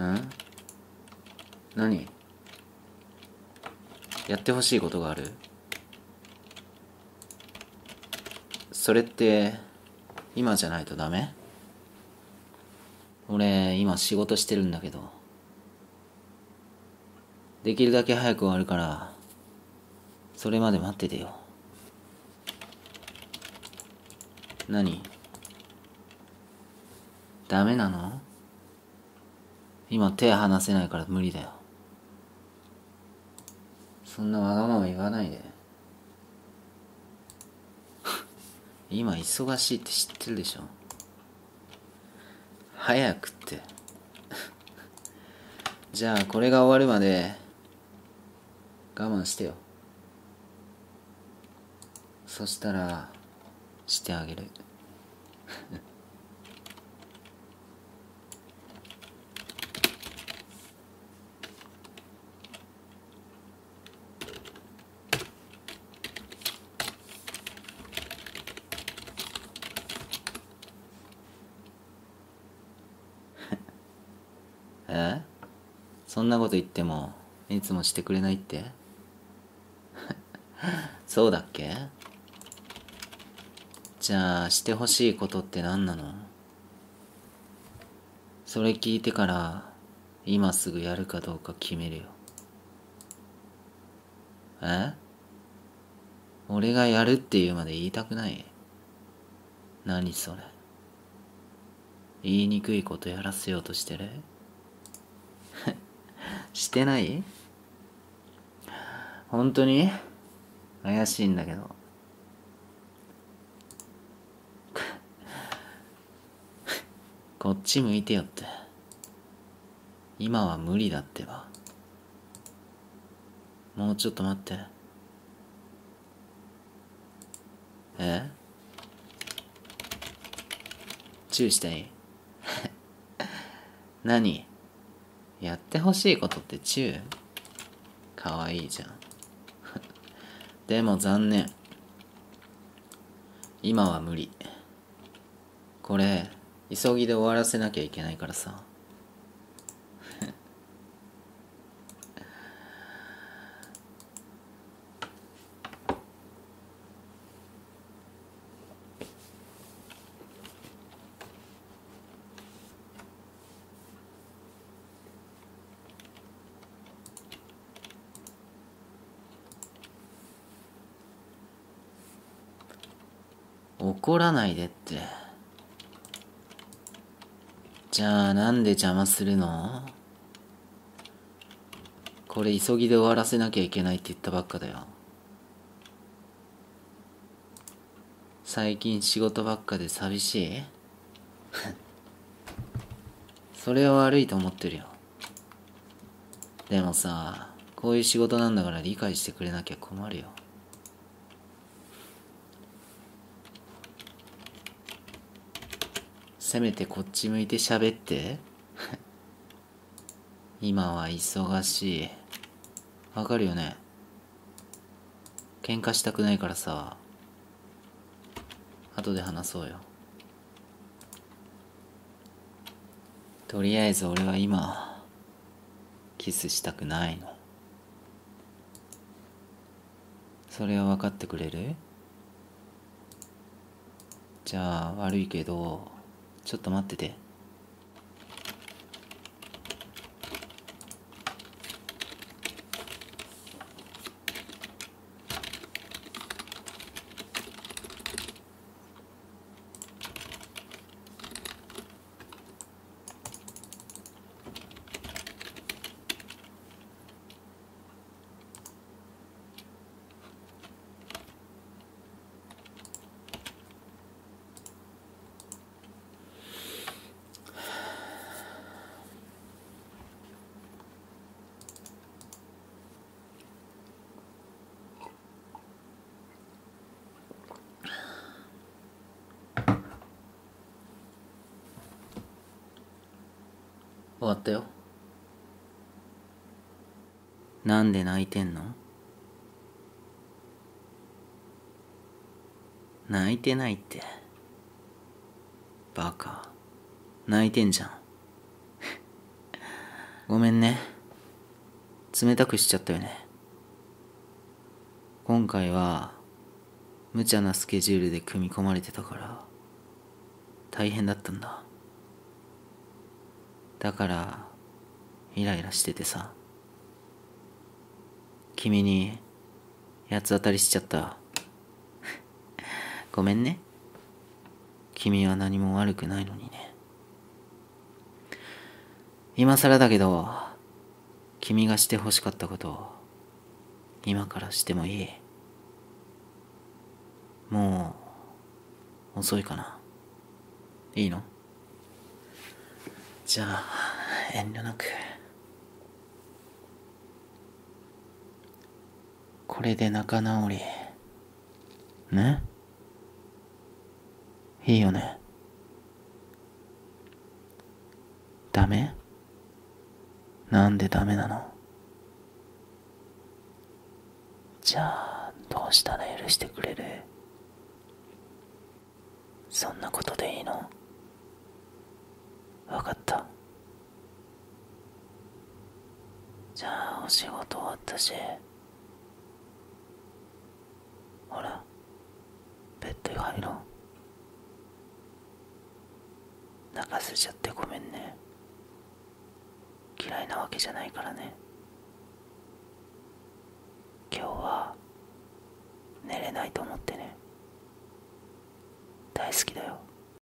ん？何？やってほしいことがある？それって今じゃないとダメ？俺今仕事してるんだけど、できるだけ早く終わるからそれまで待っててよ。何？ダメなの？今手離せないから無理だよ。そんなわがまま言わないで。今忙しいって知ってるでしょ。早くってじゃあこれが終わるまで我慢してよ。そしたらしてあげるえ？そんなこと言ってもいつもしてくれないってそうだっけ？じゃあしてほしいことって何なの？それ聞いてから今すぐやるかどうか決めるよ。え？俺がやるって言うまで言いたくない？何それ？言いにくいことやらせようとしてる？してない？本当に？怪しいんだけど。こっち向いてよって。今は無理だってば。もうちょっと待って。え？チューしていい？何？やってほしいことってチュー？かわいいじゃん。でも残念。今は無理。これ急ぎで終わらせなきゃいけないからさ。怒らないでって。じゃあなんで邪魔するの？これ急ぎで終わらせなきゃいけないって言ったばっかだよ。最近仕事ばっかで寂しい？それは悪いと思ってるよ。でもさ、こういう仕事なんだから理解してくれなきゃ困るよ。せめてこっち向いて喋って今は忙しい。わかるよね？喧嘩したくないからさ、後で話そうよ。とりあえず俺は今キスしたくないの。それは分かってくれる？じゃあ悪いけどちょっと待ってて。終わったよ。なんで泣いてんの？泣いてないって。バカ。泣いてんじゃん。 ごめんね。冷たくしちゃったよね。今回は無茶なスケジュールで組み込まれてたから大変だったんだ。だからイライラしててさ、君に八つ当たりしちゃった。ごめんね。君は何も悪くないのにね。今更だけど、君がして欲しかったことを今からしてもいい？もう遅いかな。いいの？じゃあ遠慮なく。これで仲直りね。いいよね。ダメ？なんでダメなの？じゃあどうしたら許してくれる？そんなことでいいの？わかった。じゃあお仕事終わったし、ほらベッドに入ろう。泣かせちゃってごめんね。嫌いなわけじゃないからね。今日は寝れないと思ってね。大好きだよ。